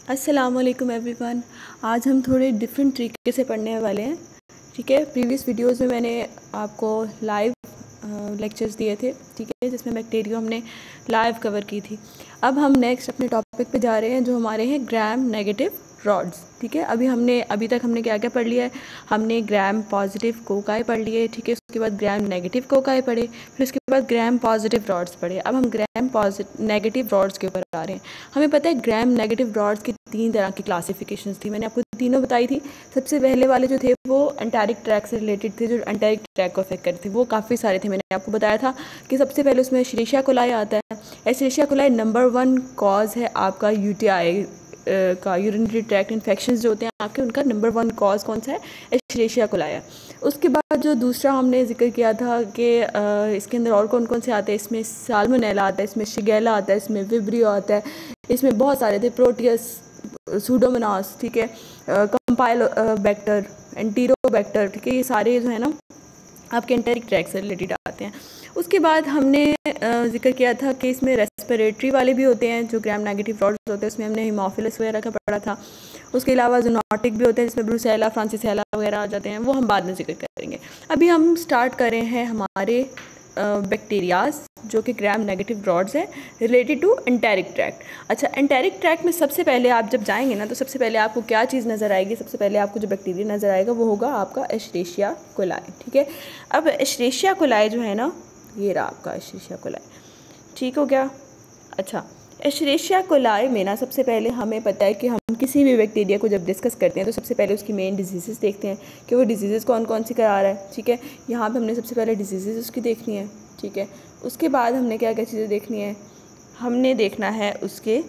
अस्सलामुअलैकुम एवरीवन। आज हम थोड़े डिफरेंट तरीके से पढ़ने वाले हैं। ठीक है, प्रीवियस वीडियोस में मैंने आपको लाइव लेक्चर्स दिए थे, ठीक है, जिसमें बैक्टीरिया हमने लाइव कवर की थी। अब हम नेक्स्ट अपने टॉपिक पे जा रहे हैं जो हमारे हैं ग्राम नेगेटिव रॉड्स। ठीक है, अभी तक हमने क्या क्या पढ़ लिया है। हमने ग्राम पॉजिटिव कोकाई पढ़ लिए, ठीक है, उसके बाद ग्राम नेगेटिव कोकाई पढ़े, फिर उसके बाद ग्राम पॉजिटिव रॉड्स पढ़े। अब हम ग्राम नेगेटिव रॉड्स के ऊपर आ रहे हैं। हमें पता है ग्राम नेगेटिव रॉड्स की 3 तरह की क्लासिफिकेशंस थी, मैंने आपको तीनों बताई थी। सबसे पहले वाले जो थे वो एंटेरिक ट्रैक से रिलेटेड थे, जो एंटेरिक ट्रैक को अफेक्ट करते थे, वो काफ़ी सारे थे। मैंने आपको बताया था कि सबसे पहले उसमें एशेरिशिया कोलाई आता है। एशेरिशिया कोलाई नंबर 1 कॉज है आपका यूटीआई का, यूरिनरी ट्रैक्ट इन्फेक्शंस जो होते हैं आपके, उनका नंबर 1 कॉज कौन सा है? एशेरिशिया कोलाई है। उसके बाद जो दूसरा हमने जिक्र किया था कि इसके अंदर और कौन कौन से आते हैं, इसमें साल्मोनेला आता है, इसमें शिगेला आता है, इसमें विब्रियो आता है, इसमें बहुत सारे थे, प्रोटियस, सूडोमोनास, ठीक है, कंपाइलोबैक्टर, एंटीरोबैक्टर, ठीक है, ये सारे जो है ना आपके एंटेरिक ट्रैक से रिलेटेड आते हैं। उसके बाद हमने जिक्र किया था कि इसमें रेस्पिरेटरी वाले भी होते हैं जो ग्राम नेगेटिव रॉड्स होते हैं, उसमें हमने हीमोफिलस वगैरह का पढ़ा था। उसके अलावा जूनोटिक भी होते हैं जिसमें ब्रूसेला, फ्रांसिसेला वगैरह आ जाते हैं, वो हम बाद में जिक्र करेंगे। अभी हम स्टार्ट कर रहे हैं हमारे बैक्टीरियाज जो कि ग्राम नेगेटिव रॉड्स हैं रिलेटेड टू एंटेरिक ट्रैक्ट। अच्छा, एंटेरिक ट्रैक्ट में सबसे पहले आप जब जाएंगे ना, तो सबसे पहले आपको क्या चीज़ नज़र आएगी? सबसे पहले आपको जो बैक्टीरिया नज़र आएगा वो होगा आपका एशेरिशिया कोलाई। ठीक है, अब एशेरिशिया कोलाई जो है ना, ये रहा आपका एशेरिशिया कोलाई। ठीक हो गया। अच्छा, एशेरिशिया कोलाई में ना सबसे पहले हमें पता है कि हम किसी भी बैक्टीरिया को जब डिस्कस करते हैं तो सबसे पहले उसकी मेन डिजीज़ देखते हैं कि वो डिजीज़ कौन कौन सी करा रहा है। ठीक है, यहाँ पे हमने सबसे पहले डिजीज़ उसकी देखनी है। ठीक है, उसके बाद हमने क्या क्या चीज़ें देखनी है? हमने देखना है उसके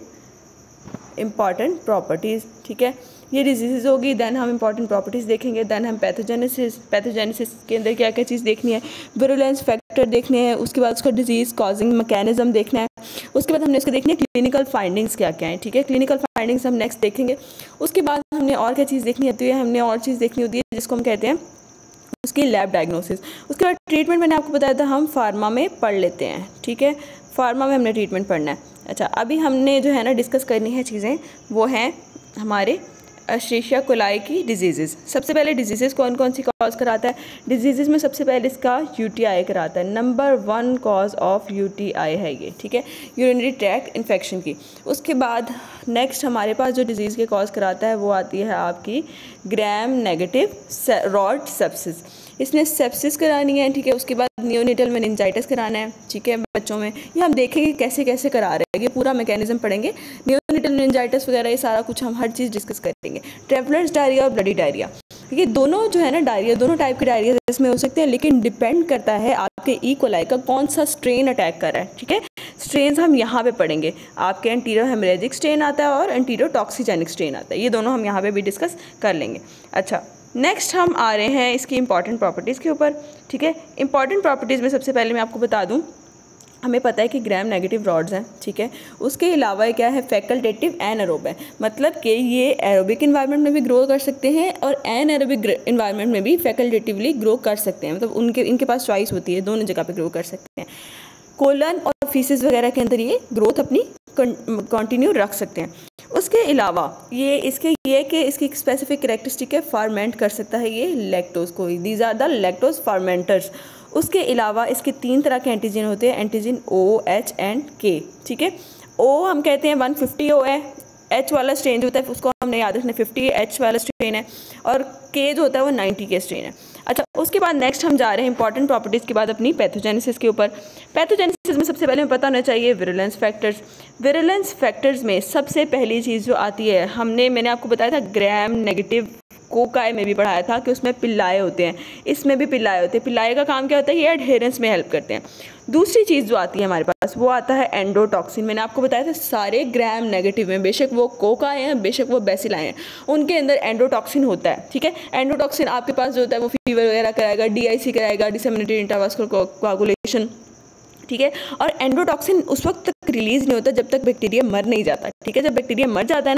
इम्पॉर्टेंट प्रॉपर्टीज़। ठीक है, ये डिजीज़ होगी, दैन हम इंपॉर्टेंट प्रॉपर्टीज़ देखेंगे, दैन हम पैथोजेनेसिस के अंदर क्या क्या चीज़ देखनी है, विरुलेंस फैक्टर देखने हैं, उसके बाद उसका डिजीज़ कॉजिंग मैकेनिज्म देखना है, उसके बाद हमने उसको देखनी है क्लिनिकल फाइंडिंग्स क्या क्या हैं। ठीक है, क्लिनिकल फाइंडिंग्स हम नेक्स्ट देखेंगे। उसके बाद हमने और क्या चीज़ देखनी होती है? हमने और चीज़ देखनी होती है जिसको हम कहते हैं उसकी लैब डायग्नोसिस। उसके बाद ट्रीटमेंट मैंने आपको बताया था हम फार्मा में पढ़ लेते हैं। ठीक है, फार्मा में हमने ट्रीटमेंट पढ़ना है। अच्छा, अभी हमने जो है ना डिस्कस करनी है चीज़ें, वो हैं हमारे एशेरिशिया कोलाई की डिजीज़। सबसे पहले डिजीज़ कौन कौन सी कॉज कराता है? डिजीज़ में सबसे पहले इसका यूटीआई कराता है। नंबर 1 कॉज ऑफ यूटीआई है ये। ठीक है, यूरिनरी ट्रैक्ट इन्फेक्शन की। उसके बाद नेक्स्ट हमारे पास जो डिजीज़ के कॉज कराता है वो आती है आपकी ग्राम नेगेटिव रॉड सेप्सिस। इसने सेप्सिस करानी है। ठीक है, उसके बाद नियोनेटल मेनिंजाइटिस कराना है। ठीक है, बच्चों में ये हम देखेंगे कैसे कैसे करा रहे हैं, ये पूरा मैकेनिज्म पढ़ेंगे। नियोनेटल मेनिंजाइटिस वगैरह ये सारा कुछ हम हर चीज़ डिस्कस करेंगे। ट्रैवलर्स डायरिया और ब्लडी डायरिया, ये दोनों जो है ना डायरिया, दोनों टाइप के डायरिया इसमें हो सकते हैं, लेकिन डिपेंड करता है आपके ई कोलाई का कौन सा स्ट्रेन अटैक कर रहा है। ठीक है, स्ट्रेन हम यहाँ पे पढ़ेंगे। आपके एंटीरो हेमरेजिक स्ट्रेन आता है और एंटीरो टॉक्सिजेनिक स्ट्रेन आता है, ये दोनों हम यहाँ पे भी डिस्कस कर लेंगे। अच्छा, नेक्स्ट हम आ रहे हैं इसकी इंपॉर्टेंट प्रॉपर्टीज़ के ऊपर। ठीक है, इंपॉर्टेंट प्रॉपर्टीज़ में सबसे पहले मैं आपको बता दूं, हमें पता है कि ग्राम नेगेटिव रॉड्स हैं। ठीक है, उसके अलावा क्या है? फैकल्टेटिव एनारोब है, मतलब कि ये एरोबिक इन्वायरमेंट में भी ग्रो कर सकते हैं और एनारोबिक इन्वायरमेंट में भी फैकल्टेटिवली ग्रो कर सकते हैं, मतलब इनके पास चॉइस होती है, दोनों जगह पे ग्रो कर सकते हैं। कोलन और फीसिस वगैरह के अंदर ये ग्रोथ अपनी कंटिन्यू रख सकते हैं। उसके अलावा ये कि इसकी स्पेसिफिक कैरेक्टरिस्टिक है, फर्मेंट कर सकता है ये लैक्टोज को, these are the lactose fermenters. उसके अलावा इसके 3 तरह के एंटीजन होते हैं, antigen O, H and K। ठीक है, O हम कहते हैं 150 O है, H वाला स्ट्रेन जो होता है उसको हमने याद रखना 50 H वाला स्ट्रेन है, और K जो होता है वो 90 के स्ट्रेन है। अच्छा, उसके बाद नेक्स्ट हम जा रहे हैं इंपॉर्टेंट प्रॉपर्टीज़ के बाद अपनी पैथोजेनेसिस के ऊपर। पैथोजेनेसिस में सबसे पहले हमें पता होना चाहिए विरुलेंस फैक्टर्स। विरुलेंस फैक्टर्स में सबसे पहली चीज़ जो आती है, मैंने आपको बताया था ग्राम नेगेटिव कोकाई में भी पढ़ाया था कि उसमें पिल्लाए होते हैं, इसमें भी पिल्लाए होते हैं। पिल्लाए का काम क्या होता है? ये एडहेरेंस में हेल्प करते हैं। दूसरी चीज़ जो आती है हमारे पास वो आता है एंडोटॉक्सिन। मैंने आपको बताया था सारे ग्राम नेगेटिव में, बेशक वो कोकाई हैं बेशक वो बेसिलाई हैं, उनके अंदर एंडोटॉक्सिन होता है। ठीक है, एंडोटॉक्सिन आपके पास जो होता है वो फीवर वगैरह कराएगा, DIC कराएगा, डिसेमिनेटेड इंट्रावास्कुलर कोआगुलेशन। ठीक है, और एंडोटॉक्सिन उस वक्त तक रिलीज नहीं होता जब तक बैक्टीरिया मर नहीं जाता। ठीक है, जब बैक्टीरिया मर जाता है ना,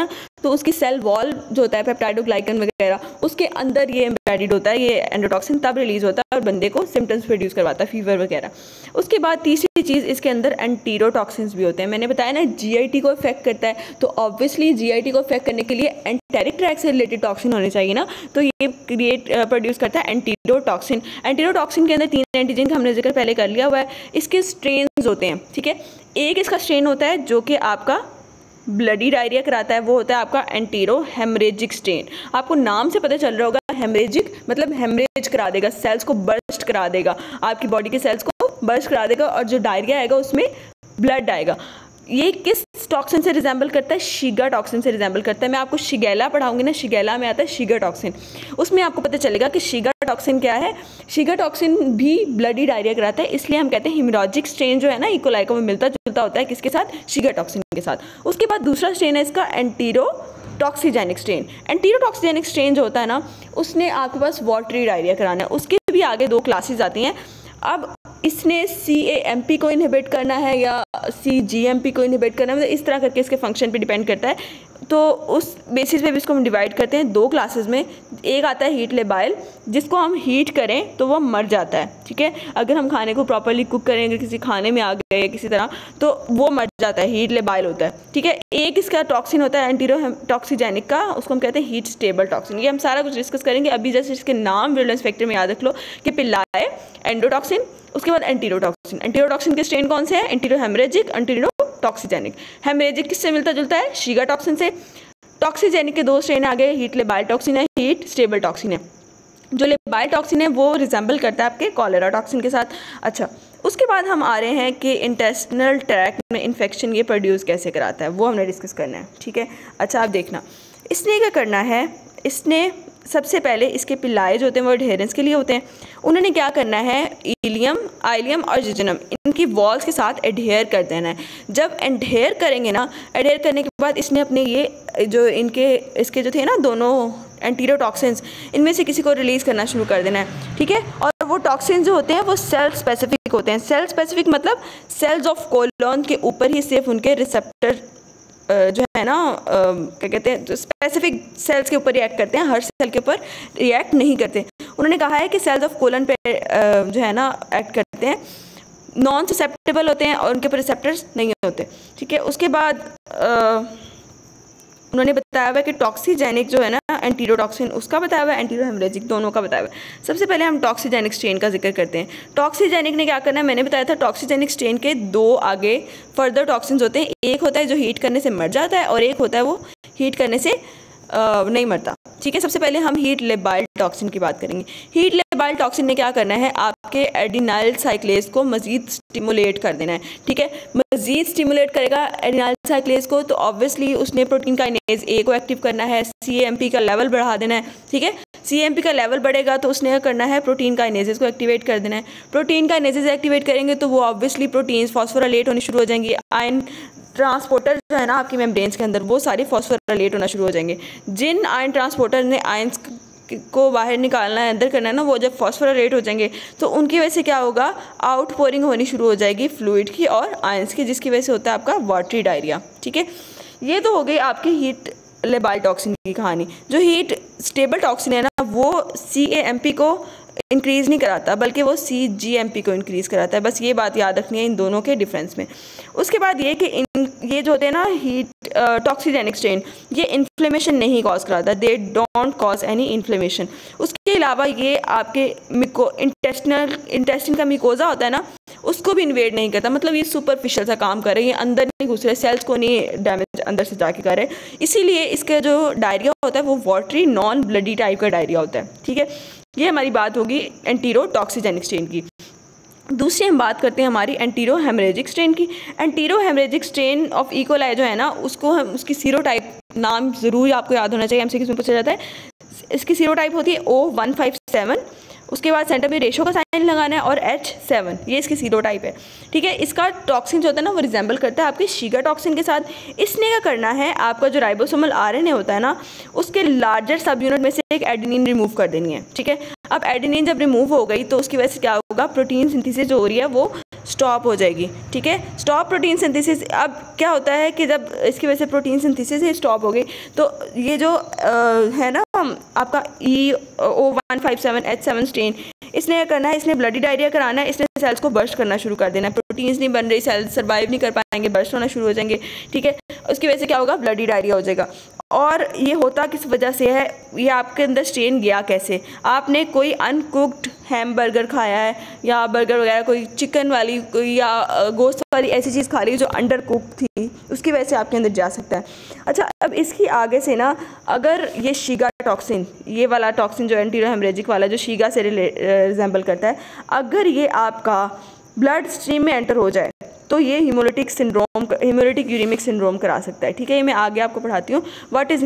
तो उसकी सेल वॉल जो होता है पेप्टाइडोग्लाइकन वगैरह, उसके अंदर ये एम्बेडेड होता है, ये एंडोटॉक्सिन तब रिलीज होता है और बंदे को सिम्टम्स प्रोड्यूस करवाता है, फीवर वगैरह। उसके बाद तीसरी चीज़, इसके अंदर एंटीरोटॉक्सिन्स भी होते हैं। मैंने बताया ना जीआईटी को इफेक्ट करता है, तो ऑब्वियसली जीआईटी को इफेक्ट करने के लिए एंटेरिक ट्रैक्ट से रिलेटेड टॉक्सिन होने चाहिए ना, तो ये प्रोड्यूस करता है एंटीरोटॉक्सिन। एंटीरोटॉक्सिन के अंदर 3 एंटीजन का हमने जिक्र पहले कर लिया हुआ है। इसके स्ट्रेन्स होते हैं, ठीक है। एक इसका स्ट्रेन होता है जो कि आपका ब्लडी डायरिया कराता है, वो होता है आपका एंटीरो हेमरेजिक स्ट्रेन। आपको नाम से पता चल रहा होगा, हेमरेजिक मतलब हेमरेज करा देगा, सेल्स को बर्स्ट करा देगा, आपकी बॉडी के सेल्स को बर्स्ट करा देगा, और जो डायरिया आएगा उसमें ब्लड आएगा। ये किस टॉक्सिन से रिजेंबल करता है? शिगा टॉक्सिन से रिजेंबल करता है। मैं आपको शिगेला पढ़ाऊंगी ना, शिगेला में आता है शिगा टॉक्सिन, उसमें आपको पता चलेगा कि शिगा टॉक्सिन क्या है। शिगा टॉक्सिन भी ब्लडी डायरिया कराता है, इसलिए हम कहते हैं हेमोरेजिक स्ट्रेन जो है ना, इकोलाई को मिलता जुलता होता है किसके साथ? शिगा टॉक्सिन के साथ। उसके बाद दूसरा स्ट्रेन है इसका एंटीरोटॉक्सिजेनिक स्ट्रेन। एंटीरोटॉक्सिजेनिक स्ट्रेन जो होता है ना, उसने आपके पास वाटरी डायरिया कराना है। उसके भी आगे 2 क्लासेस आती हैं। अब इसने CAMP को इनहिबिट करना है या CGMP को इनहिबिट करना है, मतलब इस तरह करके इसके फंक्शन पे डिपेंड करता है। तो उस बेसिस पे भी इसको हम डिवाइड करते हैं 2 क्लासेस में। एक आता है हीट लेबाइल, जिसको हम हीट करें तो वो मर जाता है, ठीक है। अगर हम खाने को प्रॉपरली कुक करेंगे, किसी खाने में आ गए किसी तरह, तो वो मर जाता है, हीट लेबाइल होता है, ठीक है। एक इसका टॉक्सिन होता है एंटीरोटॉक्सिजेनिक का, उसको हम कहते हैं हीट स्टेबल टॉक्सिन। ये हम सारा कुछ डिस्कस करेंगे अभी। जैसे इसके नाम विरुलेंस फैक्टर में याद रख लो कि पिल्लाए, एंडोटॉक्सिन, उसके बाद एंटीरोटॉक्सिन। एंटीरोटॉक्सिन के स्ट्रेन कौन से हैं? Antero haemorrhagic, एंटीरोटॉक्सिजेनिक। हेमरेजिक किससे मिलता जुलता है? शिगा टॉक्सिन से। टॉक्सिजेनिक के 2 स्ट्रेन आ गए, हीट लेबाइल टॉक्सिन है, हीट स्टेबल टॉक्सिन है। जो लेबाइल टॉक्सिन है वो रिजेंबल करता है आपके कॉलेरा टॉक्सिन के साथ। अच्छा, उसके बाद हम आ रहे हैं कि इंटेस्टिनल ट्रैक्ट में इन्फेक्शन ये प्रोड्यूस कैसे कराता है, वो हमने डिस्कस करना है, ठीक है। अच्छा, आप देखना, इसने क्या करना है, इसने सबसे पहले इसके पिल्लाए जो होते हैं वो एडहेरेंस के लिए होते हैं। उन्होंने क्या करना है, इलियम, आइलियम और जिजनम, इनकी वॉल्स के साथ एडहेयर कर देना है। जब एडहेयर करेंगे ना, एडहेयर करने के बाद इसने अपने ये जो इसके जो थे ना दोनों एंटीरोटॉक्सिन्स, इनमें से किसी को रिलीज़ करना शुरू कर देना है, ठीक है। और वो टॉक्सिन जो होते हैं वो सेल स्पेसिफिक होते हैं। सेल स्पेसिफिक मतलब सेल्स ऑफ कोलन के ऊपर ही सिर्फ उनके रिसेप्टर जो है ना, क्या कहते हैं, जो स्पेसिफिक सेल्स के ऊपर रिएक्ट करते हैं, हर सेल के ऊपर रिएक्ट नहीं करते। उन्होंने कहा है कि सेल्स ऑफ कोलन पे जो है ना एक्ट करते हैं, नॉन ससेप्टेबल होते हैं और उनके ऊपर रिसेप्टर्स नहीं होते, ठीक है। उसके बाद उन्होंने बताया हुआ है कि टॉक्सिजेनिक जो है ना एंटीरोटॉक्सिन, उसका बताया हुआ है, एंटीरो हेमरेजिक दोनों का बताया हुआ है। सबसे पहले हम टॉक्सिजेनिक स्ट्रेन का जिक्र करते हैं। टॉक्सिजेनिक ने क्या करना है, मैंने बताया था टॉक्सिजेनिक स्ट्रेन के 2 आगे फर्दर टॉक्सिन्स होते हैं। एक होता है जो हीट करने से मर जाता है और एक होता है वो हीट करने से नहीं मरता, ठीक है। सबसे पहले हम हीट लेबाइल टॉक्सिन की बात करेंगे। हीट लेबाइल टॉक्सिन ने क्या करना है, आपके एडिनाइल साइक्लेज को मजीद स्टिमुलेट कर देना है, ठीक है। मजीद स्टिमुलेट करेगा एडिनाइल साइक्लेज को, तो ऑब्वियसली उसने प्रोटीन काइनेज A को एक्टिव करना है, CAMP का लेवल बढ़ा देना है, ठीक है। CAMP का लेवल बढ़ेगा तो उसने क्या करना है, प्रोटीन काइनेजेस को एक्टिवेट कर देना है। प्रोटीन काइनेजेस एक्टिवेट करेंगे तो वो ऑब्वियसली प्रोटीन्स फॉस्फोराइलेट होनी शुरू हो जाएंगी। आयन ट्रांसपोर्टर जो है ना आपकी मेम्ब्रेन्स के अंदर, वो सारे फॉस्फोराइलेट होना शुरू हो जाएंगे। जिन आयन ट्रांसपोर्टर ने आयंस को बाहर निकालना है, अंदर करना है ना, वो जब फॉस्फोराइलेट हो जाएंगे तो उनकी वजह से क्या होगा, आउटपोरिंग होनी शुरू हो जाएगी फ्लूइड की और आयंस की, जिसकी वजह से होता है आपका वाटरी डायरिया, ठीक है। ये तो हो गई आपकी हीट लेबाइल टॉक्सिन की कहानी। जो हीट स्टेबल टॉक्सिन है ना, वो CAMP को इंक्रीज़ नहीं कराता, बल्कि वो CGMP को इंक्रीज़ कराता है। बस ये बात याद रखनी है इन दोनों के डिफरेंस में। उसके बाद ये कि ये जो होते हैं ना हीट टॉक्सिजेनिक स्ट्रेन, ये इन्फ्लेमेशन नहीं कॉज कराता, they don't cause any inflammation. उसके अलावा ये आपके इंटेस्टिन का मिकोजा होता है ना, उसको भी इन्वेड नहीं करता, मतलब ये सुपरफिशियल सा काम कर रहे हैं, ये अंदर नहीं घुस रहे, सेल्स को नहीं डैमेज अंदर से जाके कर रहे, इसीलिए इसका जो डायरिया होता है वो वाटरी नॉन ब्लडी टाइप का डायरिया होता है, ठीक है। ये हमारी बात होगी एंटीरोटॉक्सिजेनिक स्ट्रेन की। दूसरी हम बात करते हैं हमारी एंटीरो हेमरेजिक स्ट्रेन की। Entero haemorrhagic strain of E coli जो है ना, उसको हम उसकी सीरोटाइप नाम ज़रूर आपको याद होना चाहिए, MCQ में पूछा जाता है। इसकी सीरोटाइप होती है O157, उसके बाद सेंटर में रेशो का साइन लगाना है और H7, ये इसकी सीरोटाइप है, ठीक है। इसका टॉक्सिन जो होता है ना वो रिजेंबल करता है आपके शिगा टॉक्सिन के साथ। इसने क्या करना है, आपका जो राइबोसोमल RNA होता है ना, उसके लार्जर सब यूनिट में से एक एडेनिन रिमूव कर देनी है, ठीक है। अब एडेनिन जब रिमूव हो गई तो उसकी वजह से क्या होगा, प्रोटीन सिंथेसिस जो हो रही है वो स्टॉप हो जाएगी, ठीक है। Stop protein synthesis. अब क्या होता है कि जब इसकी वजह से प्रोटीन सिंथेसिस ही स्टॉप हो गई तो ये जो है ना आपका EO157H7 स्ट्रेन, इसने क्या करना है, इसने ब्लडी डायरिया कराना है, इसने सेल्स को बर्स्ट करना शुरू कर देना है। प्रोटीन्स नहीं बन रही, सेल्स सर्वाइव नहीं कर पाएंगे, बर्स्ट होना शुरू हो जाएंगे, ठीक है। उसकी वजह से क्या होगा, ब्लडी डायरिया हो जाएगा। और ये होता किस वजह से है, ये आपके अंदर स्ट्रेन गया कैसे, आपने कोई अनकुक्ड हैमबर्गर खाया है या बर्गर वगैरह, कोई चिकन वाली कोई या गोश्त वाली ऐसी चीज़ खा रही है जो अंडर कुक थी, उसकी वजह से आपके अंदर जा सकता है। अच्छा, अब इसकी आगे से ना अगर ये शीगा टॉक्सिन, ये वाला टॉक्सिन जो एंटी हेमरेजिक वाला जो शीगा से रिजेंबल करता है, अगर ये आपका ब्लड स्ट्रीम में एंटर हो जाए तो ये हीमोलिटिक यूरेमिक सिंड्रोम करा सकता है, ठीक है। ये मैं आगे आपको पढ़ाती हूँ what is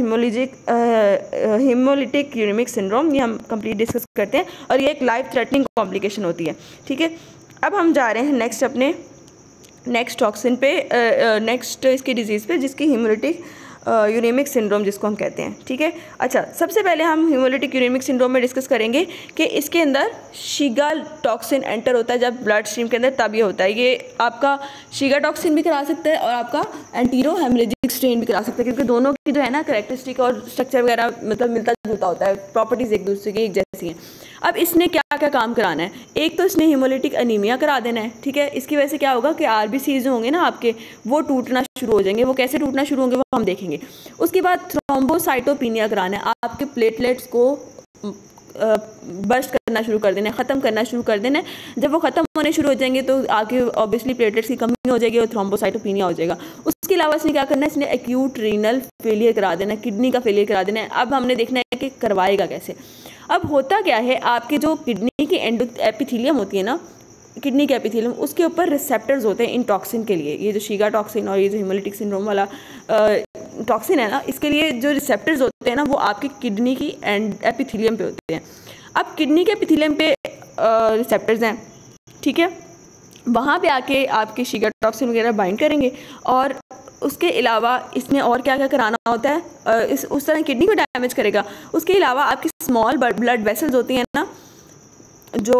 haemolytic uraemic syndrome, ये हम कंप्लीट डिस्कस करते हैं और ये एक लाइफ थ्रेटनिंग कॉम्प्लिकेशन होती है, ठीक है। अब हम जा रहे हैं नेक्स्ट टॉक्सिन पे, नेक्स्ट इसकी डिजीज़ पे जिसकी हीमोलिटिक यूरेमिक सिंड्रोम जिसको हम कहते हैं, ठीक है। अच्छा, सबसे पहले हम हीमोलिटिक यूरेमिक सिंड्रोम में डिस्कस करेंगे कि इसके अंदर शीगा टॉक्सिन एंटर होता है जब ब्लड स्ट्रीम के अंदर, तब ये होता है। ये आपका शीगा टॉक्सिन भी करा सकता है और आपका एंटीरो हेमरेजिक स्ट्रेन भी करा सकता है, क्योंकि दोनों की जो है ना कैरेक्टरिस्टिक और स्ट्रक्चर वगैरह मतलब मिलता जुलता होता है, प्रॉपर्टीज़ एक दूसरे की एक जैसी हैं। अब इसने क्या क्या काम कराना है, एक तो इसने हीमोलिटिक अनीमिया करा देना है, ठीक है। इसकी वजह से क्या होगा कि RBCs जो होंगे ना आपके, वो टूटना शुरू हो जाएंगे। वो कैसे टूटना शुरू होंगे वो हम देखेंगे। उसके बाद थ्रोम्बोसाइटोपिनिया कराना है, आपके प्लेटलेट्स को बर्स्ट करना शुरू कर देना है, ख़त्म करना शुरू कर देना है। जब वो ख़त्म होने शुरू हो जाएंगे तो आगे ऑब्वियसली प्लेटलेट्स की कमी हो जाएगी और थ्रोम्बोसाइटोपिनिया हो जाएगा। उसके अलावा इसने क्या करना है, इसने एक्यूट रीनल फेलियर करा देना है, किडनी का फेलियर करा देना है। अब हमने देखना है कि करवाएगा कैसे। अब होता क्या है, आपके जो किडनी की एपिथेलियम होती है ना, किडनी के एपिथेलियम, उसके ऊपर रिसेप्टर्स होते हैं इन टॉक्सिन के लिए। ये जो शीगा टॉक्सिन और ये जो हीमोलिटिक सिंड्रोम वाला टॉक्सिन है ना, इसके लिए जो रिसेप्टर्स होते हैं ना वो आपकी किडनी की एपिथेलियम पे होते हैं। अब किडनी के एपिथेलियम पे रिसेप्टर्स हैं, ठीक है, वहाँ पे आके आपके शीगा टॉक्सिन वगैरह बाइंड करेंगे। और उसके अलावा इसने और क्या क्या कराना होता है, उस तरह किडनी को डैमेज करेगा। उसके अलावा आपकी स्मॉल ब्लड वेसल्स होती हैं ना, जो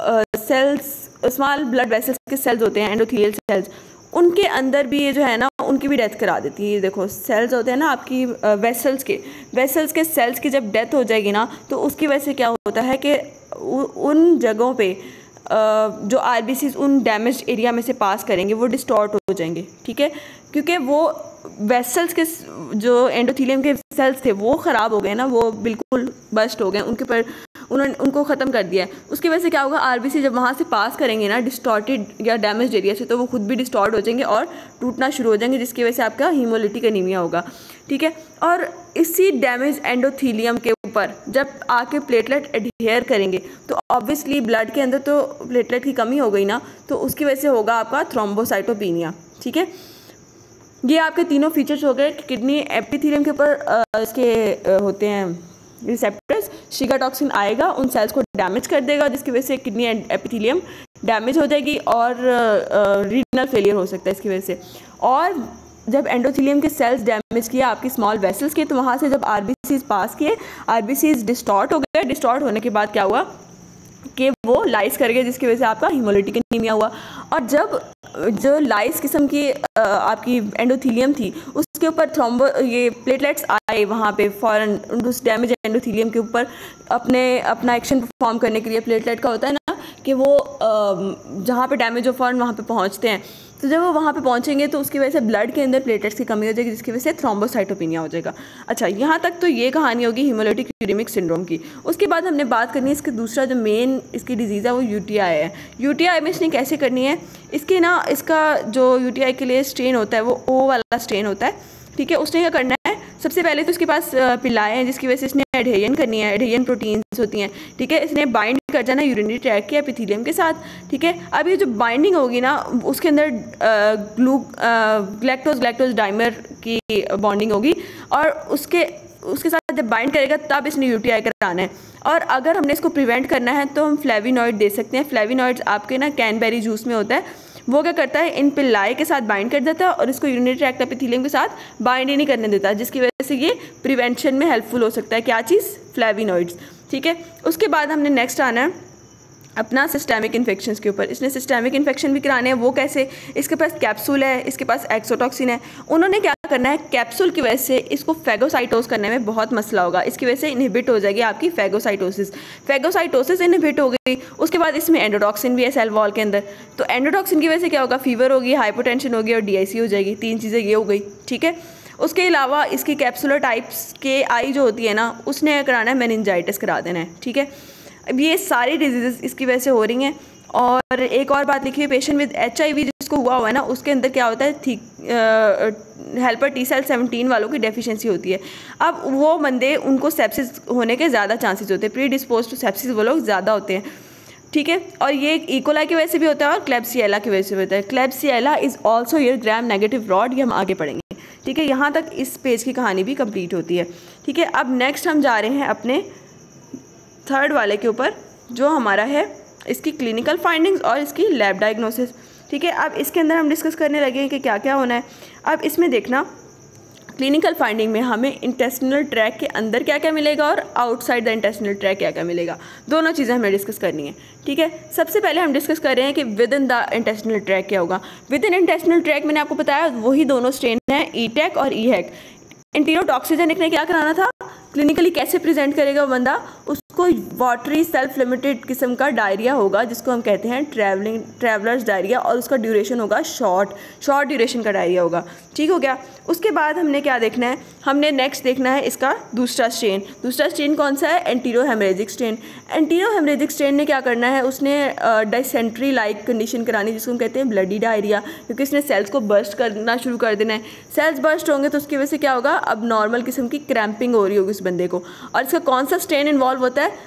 स्मॉल ब्लड वेसल्स के सेल्स होते हैं, एंडोथेलियल सेल्स, उनके अंदर भी ये जो है ना उनकी भी डेथ करा देती है। ये देखो सेल्स होते हैं ना आपकी वेसल्स के सेल्स की जब डेथ हो जाएगी ना तो उसकी वजह से क्या होता है कि उन जगहों पे जो RBCs उन डैमेज एरिया में से पास करेंगे वो डिस्टॉर्ट हो जाएंगे, ठीक है, क्योंकि वो वेसल्स के जो एंडोथेलियम के सेल्स थे वो ख़राब हो गए ना, वो बिल्कुल बस्ट हो गए, उनके पर उनको ख़त्म कर दिया है। उसकी वजह से क्या होगा, RBC जब वहाँ से पास करेंगे ना डिस्टॉर्टेड या डैमेज एरिया से, तो वो खुद भी डिस्टॉर्ट हो जाएंगे और टूटना शुरू हो जाएंगे, जिसकी वजह से आपका हीमोलिटिक एनीमिया होगा, ठीक है। और इसी डैमेज एंडोथेलियम के ऊपर जब आके प्लेटलेट एडहेयर करेंगे तो ऑब्वियसली ब्लड के अंदर तो प्लेटलेट की कमी हो गई ना, तो उसकी वजह से होगा आपका थ्रोम्बोसाइटोपिनिया, ठीक है। ये आपके तीनों फीचर्स हो गए। किडनी एपिथेलियम के ऊपर इसके होते हैं रिसेप्टर्स, शीगा टॉक्सिन आएगा, उन सेल्स को डैमेज कर देगा, जिसकी वजह से किडनी एपिथेलियम डैमेज हो जाएगी और रीनल फेलियर हो सकता है इसकी वजह से। और जब एंडोथेलियम के सेल्स डैमेज किया आपकी स्मॉल वेसल्स के, तो वहाँ से जब RBCs पास किए, RBCs डिस्टॉर्ट हो गए। डिस्टॉर्ट होने के बाद क्या हुआ कि वो लाइस कर गए, जिसकी वजह से आपका हीमोलिटिक एनीमिया हुआ। और जब जो लाइस किस्म की आपकी एंडोथेलियम थी उसके ऊपर ये प्लेटलेट्स आए वहाँ पे फ़ौरन उस डैमेज एंडोथेलियम के ऊपर अपना एक्शन परफॉर्म करने के लिए। प्लेटलेट का होता है ना कि वो जहाँ पे डैमेज हो फ़ौरन वहाँ पे पहुँचते हैं, तो जब वो वहाँ पे पहुँचेंगे तो उसकी वजह से ब्लड के अंदर प्लेटलेट्स की कमी हो जाएगी, जिसकी वजह से थ्रोम्बोसाइटोपिनिया हो जाएगा। अच्छा, यहाँ तक तो ये कहानी होगी हीमोलिटिक यूरेमिक सिंड्रोम की। उसके बाद हमने बात करनी है इसके दूसरा जो मेन इसकी डिजीज़ है वो UTI है। UTI में इसने कैसे करनी है, इसका जो UTI के लिए स्ट्रेन होता है वो O वाला स्ट्रेन होता है, ठीक है। उसने क्या करना है, सबसे पहले तो इसके पास पिलाए हैं, जिसकी वजह से इसने एडहेरियन करनी है, एडहेरियन प्रोटीन्स होती हैं, ठीक है। इसने बाइंड कर जाना यूरिनरी ट्रैक्ट के एपिथेलियम के साथ, ठीक है। अब ये जो बाइंडिंग होगी ना उसके अंदर ग्लैक्टोज डाइमर की बॉन्डिंग होगी और उसके साथ जब बाइंड करेगा तब इसने UTI कराना है। और अगर हमने इसको प्रिवेंट करना है तो हम फ्लेविनॉइड दे सकते हैं। फ्लेविनॉइड्स आपके ना कैनबेरी जूस में होता है, वो क्या करता है इन पिल्लाई के साथ बाइंड कर देता है और इसको यूरिनरी ट्रैक्ट एपिथेलियम के साथ बाइंड ही नहीं करने देता, जिसकी वजह से ये प्रिवेंशन में हेल्पफुल हो सकता है। क्या चीज़, फ्लेविनॉइड्स, ठीक है। उसके बाद हमने नेक्स्ट आना है अपना सिस्टेमिक इन्फेक्शंस के ऊपर। इसने सिस्टेमिक इन्फेक्शन भी कराने हैं, वो कैसे, इसके पास कैप्सूल है, इसके पास एक्सोटॉक्सिन है। उन्होंने क्या करना है, कैप्सूल की वजह से इसको फेगोसाइटोस करने में बहुत मसला होगा, इसकी वजह से इनहिबिट हो जाएगी आपकी फेगोसाइटोसिस इनहिबिट हो गई। उसके बाद इसमें एंडोटॉक्सिन भी है सेल वॉल के अंदर, तो एंडोटॉक्सिन की वजह से क्या होगा, फीवर होगी, हाइपोटेंशन होगी और DIC हो जाएगी। 3 चीज़ें ये हो गई, ठीक है। उसके अलावा इसकी कैप्सुलर टाइप्स के आई जो होती है ना, उसने कराना है मेनिंजाइटिस करा देना है, ठीक है। अब ये सारी डिजीज़ इसकी वजह से हो रही हैं। और एक और बात लिखी हुई, पेशेंट विद HIV जिसको हुआ है ना, उसके अंदर क्या होता है, हेल्पर T सेल 17 वालों की डेफिशिएंसी होती है। अब वो बंदे, उनको सेप्सिस होने के ज़्यादा चांसेस होते हैं, प्री डिस्पोज टू सेप्सिस वो लोग ज़्यादा होते हैं, ठीक है। और ये इकोलाई की वजह से भी होता है और क्लेब्सिएला की वजह से भी होता है। Klebsiella is also a gram negative rod, ये हम आगे पढ़ेंगे, ठीक है। यहाँ तक इस पेज की कहानी भी कंप्लीट होती है, ठीक है। अब नेक्स्ट हम जा रहे हैं अपने 3rd वाले के ऊपर, जो हमारा है इसकी क्लिनिकल फाइंडिंग्स और इसकी लैब डायग्नोसिस, ठीक है। अब इसके अंदर हम डिस्कस करने लगे हैं कि क्या क्या होना है। अब इसमें देखना, क्लिनिकल फाइंडिंग में हमें इंटेस्टिनल ट्रैक के अंदर क्या क्या मिलेगा और आउटसाइड द इंटेस्टिनल ट्रैक क्या क्या मिलेगा, दोनों चीज़ें हमें डिस्कस करनी है, ठीक है। सबसे पहले हम डिस्कस कर रहे हैं कि with in the intestinal tract क्या होगा। विद इन इंटेस्टिनल ट्रैक मैंने आपको बताया वही दोनों स्ट्रेन हैं, ETEC और EHEC। एंटीरोटॉक्सिजेनिक ने क्या कराना था, क्लिनिकली कैसे प्रेजेंट करेगा वो बंदा, उसको वाटरी सेल्फ लिमिटेड किस्म का डायरिया होगा, जिसको हम कहते हैं ट्रैवलर्स डायरिया, और उसका ड्यूरेशन होगा शॉर्ट ड्यूरेशन का डायरिया होगा, ठीक हो गया। उसके बाद हमने क्या देखना है, हमने नेक्स्ट देखना है इसका दूसरा स्ट्रेन कौन सा है, antero haemorrhagic strain. Antero haemorrhagic strain ने क्या करना है, उसने डायसेंट्री लाइक कंडीशन करानी, जिसको हम कहते हैं ब्लडी डायरिया, क्योंकि इसने सेल्स को बर्स्ट करना शुरू कर देना है। सेल्स बर्स्ट होंगे तो उसकी वजह से क्या होगा, अब नॉर्मल किस्म की क्रैम्पिंग हो रही होगी उस बंदे को। और इसका कौन सा स्ट्रेन इन्वॉल्व होता है,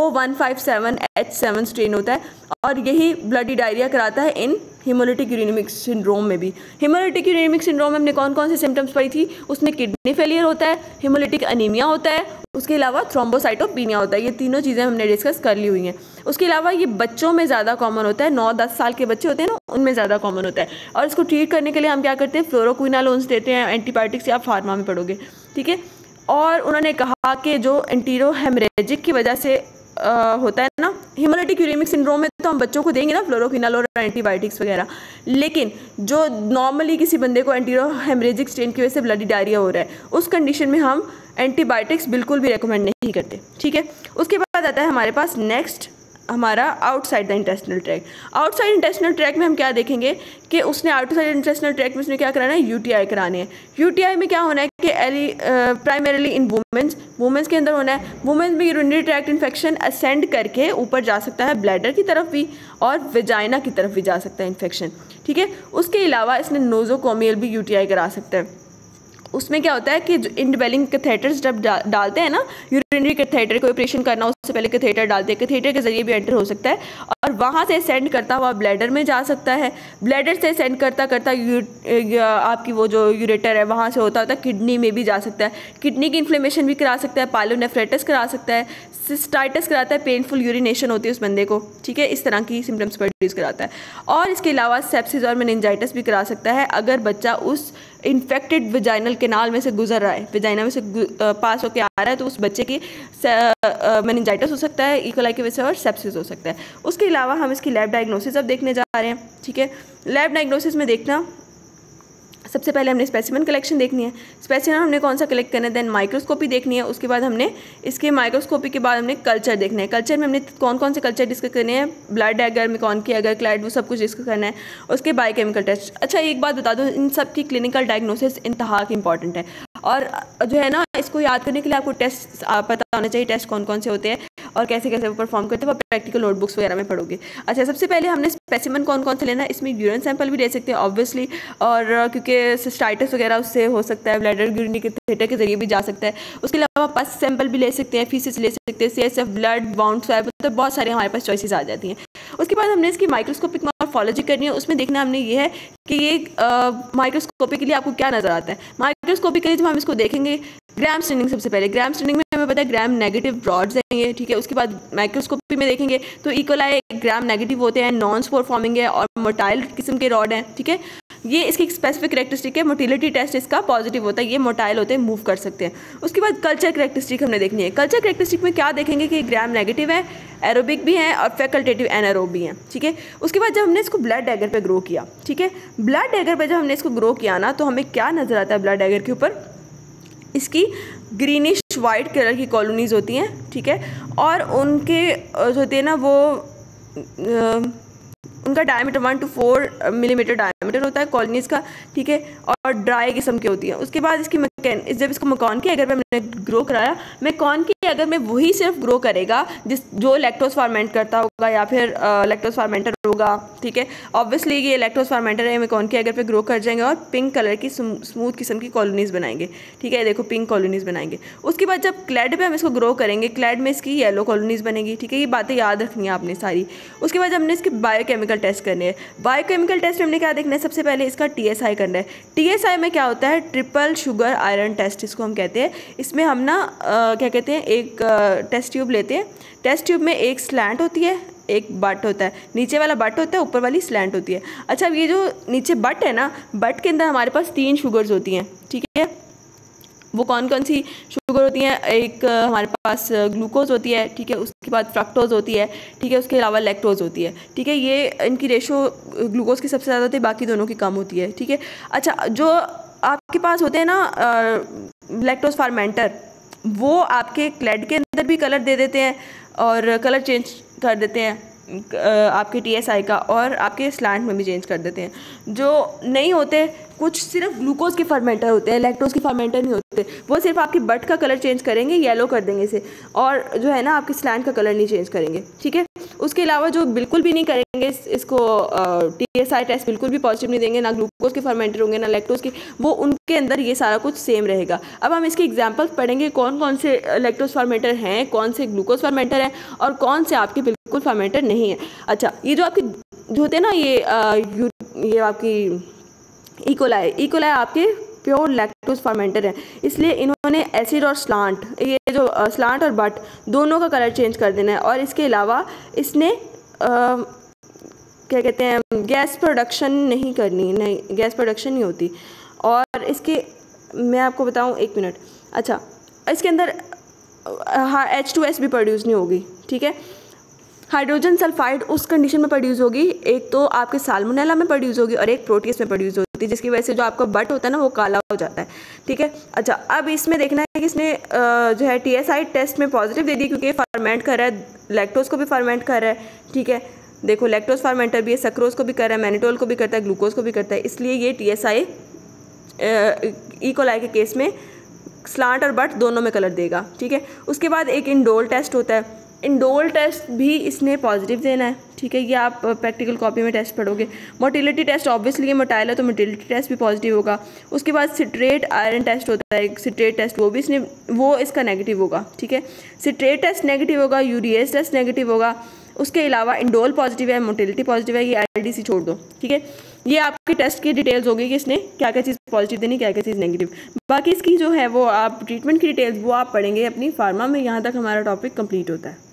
O157H7 स्ट्रेन होता है, और यही ब्लडी डायरिया कराता है इन हेमोलिटिक यूरेनिमिक सिंड्रोम में भी। हेमोलिटिक यूरेनिमिक सिंड्रोम में हमने कौन कौन से सिम्टम्स पढ़ी थी, उसमें किडनी फेलियर होता है, हेमोलिटिक अनीमिया होता है, उसके अलावा थ्रोम्बोसाइटोपिनिया होता है। ये तीनों चीज़ें हमने डिस्कस कर ली हुई हैं। उसके अलावा ये बच्चों में ज़्यादा कॉमन होता है, 9-10 साल के बच्चे होते हैं ना, उनमें ज़्यादा कॉमन होता है। और इसको ट्रीट करने के लिए हम क्या करते हैं, फ्लोरोक्विनालोन्स देते हैं, एंटीबायोटिक्स आप फार्मा में पढ़ोगे, ठीक है। और उन्होंने कहा कि जो एंटीरो हेमरेजिक की वजह से होता है ना, हेमोलिटिक यूरेमिक सिंड्रोम में तो हम बच्चों को देंगे ना फ्लोरोक्विनालोन और एंटीबायोटिक्स वगैरह, लेकिन जो नॉर्मली किसी बंदे को एंटीरो हेमरेजिक स्ट्रेन की वजह से ब्लडी डायरिया हो रहा है, उस कंडीशन में हम एंटीबायोटिक्स बिल्कुल भी रेकमेंड नहीं करते, ठीक है। उसके बाद आता है हमारे पास नेक्स्ट हमारा outside the intestinal tract. Outside intestinal tract में हम क्या देखेंगे कि उसने आउटसाइड इंटेस्टिनल ट्रैक में उसने क्या कराना है, UTI कराने हैं। UTI में क्या होना है कि प्राइमरीली इन वुमेंस के अंदर होना है। वुमेंस में यूरिनरी ट्रैक्ट इन्फेक्शन असेंड करके ऊपर जा सकता है ब्लैडर की तरफ भी और वेजाइना की तरफ भी जा सकता है इन्फेक्शन, ठीक है। उसके अलावा इसने नोजोकोमियल भी UTI करा सकता है। उसमें क्या होता है कि इनडेवेलिंग कैथेटर्स जब डालते हैं ना, यूरिनरी कैथेटर को ऑपरेशन करना उससे पहले कैथेटर डालते हैं, कैथेटर के जरिए भी एंटर हो सकता है और वहाँ से सेंड करता हुआ ब्लैडर में जा सकता है। ब्लैडर से सेंड करता करता आपकी वो जो यूरेटर है वहाँ से होता किडनी में भी जा सकता है। किडनी की इन्फ्लेमेशन भी करा सकता है, पाइलोनेफ्राइटिस करा सकता है, सिस्टाइटिस कराता है, पेनफुल यूरिनेशन होती है उस बंदे को, ठीक है। इस तरह की सिम्टम्स प्रोड्यूस कराता है। और इसके अलावा सेप्सिस और मेनिंजाइटिस भी करा सकता है अगर बच्चा उस इन्फेक्टेड वेजाइनल कैनाल में से गुजर रहा है, वेजाइना में से पास होकर आ रहा है, तो उस बच्चे की मेनिंजाइटिस हो सकता है इकोलाई की वजह से और सेप्सिस हो सकता है। उसके अलावा हम इसकी लैब डायग्नोसिस अब देखने जा रहे हैं, ठीक है। लैब डायग्नोसिस में देखना, सबसे पहले हमने स्पेसिमेन कलेक्शन देखनी है। स्पेसिमेन हमने कौन सा कलेक्ट करना है, देन माइक्रोस्कोपी देखनी है। उसके बाद हमने इसके माइक्रोस्कोपी के बाद हमने कल्चर देखना है। कल्चर में हमने कौन कौन से कल्चर डिस्कस करने हैं, ब्लड एगर में कौन की एगर क्लैड, वो सब कुछ डिस्कस करना है। उसके बायोकेमिकल टेस्ट। अच्छा एक बात बता दूँ, इन सब की क्लिनिकल डायग्नोसिस इंतहा की इंपॉर्टेंट है और जो है ना, इसको याद करने के लिए आपको टेस्ट पता होना चाहिए, टेस्ट कौन कौन से होते हैं और कैसे कैसे वो परफॉर्म करते हैं, वो प्रैक्टिकल नोटबुक्स वगैरह में पढ़ोगे। अच्छा सबसे पहले हमने स्पेसिमेन कौन कौन से लेना है, इसमें यूरिन सैंपल भी ले सकते हैं ऑब्वियसली, और क्योंकि सिस्टाइटिस वगैरह उससे हो सकता है, ब्लैडर यूरिन के थेटर के जरिए भी जा सकता है। उसके अलावा पस सैंपल भी ले सकते हैं, फीसिस ले सकते हैं, CSF, ब्लड, बाउंड स्वैब, तो बहुत सारे हमारे पास चॉइसेस आ जाती हैं। उसके बाद हमने इसकी माइक्रोस्कोपिक मॉर्फोलॉजी करनी है। उसमें देखना हमने ये है कि ये माइक्रोस्कोपी के लिए आपको क्या नज़र आता है। माइक्रोस्कोपी के लिए जब हम इसको देखेंगे, ग्राम स्टेनिंग सबसे पहले, ग्राम स्टेनिंग में हमें पता है ग्राम नेगेटिव रॉड्स हैं ये, ठीक है। उसके बाद माइक्रोस्कोपी में देखेंगे तो इकोलाई ग्राम नेगेटिव होते हैं, नॉन स्पोर फॉर्मिंग है और मोटाइल किस्म के रॉड हैं, ठीक है। ये इसकी स्पेसिफिक करेक्टरिस्टिक है। मोटिलिटी टेस्ट इसका पॉजिटिव होता है, ये मोटाइल होते हैं, मूव कर सकते हैं। उसके बाद कल्चर करेक्टरिस्टिक हमने देखनी है। कल्चर करेक्टरिस्टिक में क्या देखेंगे कि ग्राम नेगेटिव है, एरोबिक भी हैं और फैकल्टेटिव एनारोब भी हैं, ठीक है। उसके बाद जब हमने इसको ब्लड डैगर पे ग्रो किया, ठीक है, ब्लड डैगर पे जब हमने इसको ग्रो किया ना, तो हमें क्या नज़र आता है ब्लड डैगर के ऊपर, इसकी ग्रीनिश वाइट कलर की कॉलोनीज़ होती हैं, ठीक है। और उनके जो होते हैं ना वो उनका डायमीटर 1 to 4 मिलीमीटर डायमीटर होता है कॉलोनीज़ का, ठीक है। और ड्राई किस्म की होती है। उसके बाद इसकी जब इसको मकान की अगर मैंने ग्रो कराया, मकान की अगर मैं वही सिर्फ ग्रो करेगा जो लैक्टोज फार्मेंट करता होगा या फिर लैक्टोज फार्मेंटर होगा, ठीक है। ऑब्वियसली ये लैक्टोज फार्मेंटर है, मकान की अगर पे ग्रो कर जाएंगे और पिंक कलर की स्मूथ किस्म की कॉलोनीज़ बनाएंगे, ठीक है। देखो पिंक कॉलोनीज़ बनाएंगे। उसके बाद जब क्लैड पे हम इसको ग्रो करेंगे, क्लैड में इसकी येलो कॉलोनीज़ बनेगी, ठीक है। ये बातें याद रखनी है आपने सारी। उसके बाद हमने इसके बायोकेमिकल टेस्ट करने हैं। बायोकेमिकल टेस्ट में हमने क्या देखना है, सबसे पहले इसका TSI करना है। TSI में क्या होता है, ट्रिपल शुगर आयरन टेस्ट इसको हम कहते हैं। इसमें हम ना क्या कहते हैं, एक टेस्ट ट्यूब लेते हैं। टेस्ट ट्यूब में एक स्लैंट होती है, एक बट होता है, नीचे वाला बट होता है, ऊपर वाली स्लैंट होती है। अच्छा, ये जो नीचे बट है ना, बट के अंदर हमारे पास 3 शुगर्स होती हैं, ठीक है। वो कौन कौन सी शुगर होती हैं, एक हमारे पास ग्लूकोज होती है, ठीक है। उसके बाद फ्रक्टोज होती है, ठीक है। उसके अलावा लैक्टोज होती है, ठीक है। ये इनकी रेशो ग्लूकोज की सबसे ज़्यादा होती है, बाकी दोनों की कम होती है, ठीक है। अच्छा, जो आपके पास होते हैं ना लैक्टोज फार्मेंटर, वो आपके क्लैड के अंदर भी कलर दे देते हैं और कलर चेंज कर देते हैं आपके TSI का, और आपके स्लैंट में भी चेंज कर देते हैं। जो नहीं होते, कुछ सिर्फ ग्लूकोज के फर्मेंटर होते हैं, लैक्टोज के फर्मेंटर नहीं होते। वो सिर्फ आपकी बट का कलर चेंज करेंगे, येलो कर देंगे इसे, और जो है ना आपके स्लैंट का कलर नहीं चेंज करेंगे, ठीक है। उसके अलावा जो बिल्कुल भी नहीं करेंगे इसको TSI टेस्ट बिल्कुल भी पॉजिटिव नहीं देंगे, ना ग्लूकोज के फर्मेंटर होंगे ना लैक्टोज के, वो उनके अंदर ये सारा कुछ सेम रहेगा। अब हम इसके एग्जांपल्स पढ़ेंगे, कौन कौन से लैक्टोज फर्मेंटर हैं, कौन से ग्लूकोज फर्मेंटर हैं और कौन से आपके बिल्कुल फर्मेंटर नहीं है। अच्छा, ये जो आपके जो होते हैं ना, ये आपकी इकोलाई आपके प्योर लैक्टोज फर्मेंटर है, इसलिए इन्होंने एसिड और स्लांट, ये जो स्लांट और बट दोनों का कलर चेंज कर देना है। और इसके अलावा इसने क्या कहते हैं, गैस प्रोडक्शन नहीं करनी, नहीं गैस प्रोडक्शन नहीं होती। और इसके मैं आपको बताऊं, 1 मिनट। अच्छा, इसके अंदर H2S भी प्रोड्यूस नहीं होगी, ठीक है। हाइड्रोजन सल्फाइड उस कंडीशन में प्रोड्यूस होगी, एक तो आपके साल्मोनेला में प्रोड्यूस होगी और एक प्रोटीज में प्रोड्यूस होती है, जिसकी वजह से जो आपका बट होता है ना वो काला हो जाता है, ठीक है। अच्छा, अब इसमें देखना है कि इसने जो है TSI टेस्ट में पॉजिटिव दे दी, क्योंकि फर्मेंट कर रहा है, लैक्टोज को भी फर्मेंट कर रहा है, ठीक है। देखो लैक्टोज फर्मेंटर भी है, सक्रोज को भी कर रहा है, मैनिटोल को भी करता है, ग्लूकोज को भी करता है, इसलिए ये TSI इकोलाई के केस में स्लांट और बट दोनों में कलर देगा, ठीक है। उसके बाद एक इंडोल टेस्ट होता है, इंडोल टेस्ट भी इसने पॉजिटिव देना है, ठीक है। ये आप प्रैक्टिकल कॉपी में टेस्ट पढ़ोगे। मोटिलिटी टेस्ट ऑब्वियसली ये मोटाइल है तो मोटिलिटी टेस्ट भी पॉजिटिव होगा। उसके बाद सिट्रेट आयरन टेस्ट होता है, एक सिट्रेट टेस्ट, वो इसका नेगेटिव होगा, ठीक है। सिट्रेट टेस्ट नेगेटिव होगा, यूरिएज टेस्ट नेगेटिव होगा। उसके अलावा इंडोल पॉजिटिव है, मोटिलिटी पॉजिटिव है, ये IDC छोड़ दो, ठीक है। ये आपकी टेस्ट की डिटेल्स होगी कि इसने क्या क्या चीज़ पॉजिटिव देनी, क्या क्या चीज़ नेगेटिव। बाकी इसकी जो है वो आप ट्रीटमेंट की डिटेल्स वो आप पढ़ेंगे अपनी फार्मा में। यहाँ तक हमारा टॉपिक कंप्लीट होता है।